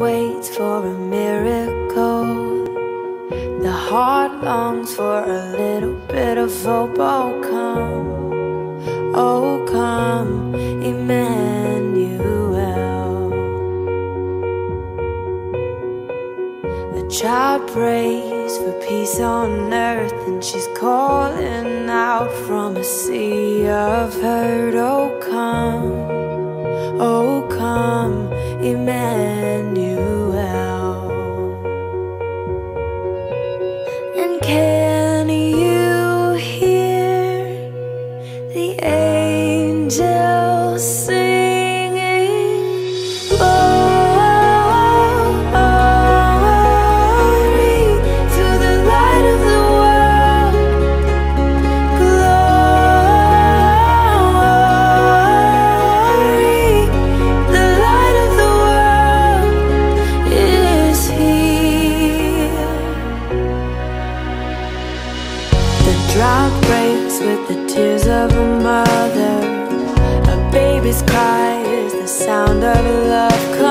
waits for a miracle. The heart longs for a little bit of hope. Oh come, Emmanuel. A child prays for peace on earth, and she's calling out from a sea of hurt. Oh come, Emmanuel. And can you hear the angels singing? Glory to the light of the world. Glory, the light of the world is here. The drought breaks with the tears of a mother. A baby's cry is the sound of a love.